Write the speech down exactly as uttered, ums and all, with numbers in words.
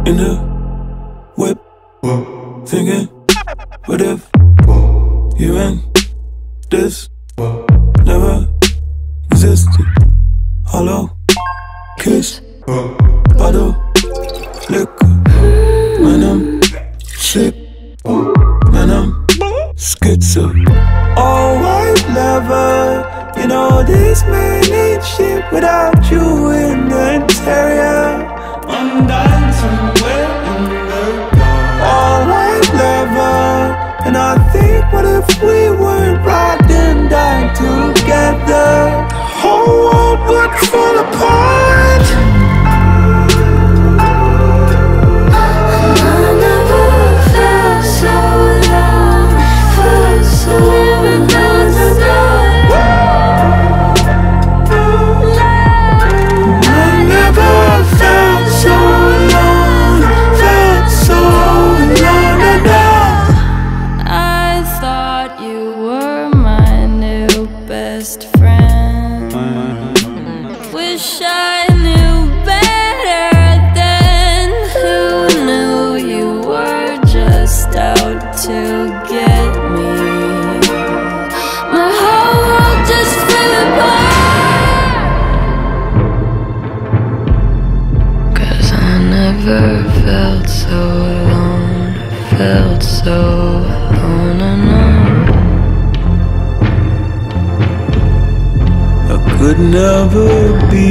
in the whip, thinking, what if you and this never existed? Hollow kiss, bottle, liquor. Man, I'm sick, man, I'm schizo. Oh, white lover, you know this man ain't shit without you in the interior. I'm dying somewhere in the dark. Oh, white lover, and I think, what if we weren't riding down together? The whole world would fall apart. I never felt so alone, felt so without the sun. I never felt so alone, felt so alone and I I thought you were my new best friend. Wish I knew better then. Who knew you were just out to get me? My whole world just fell apart. 'Cause I never felt so alone, felt so alone and alone. I could never be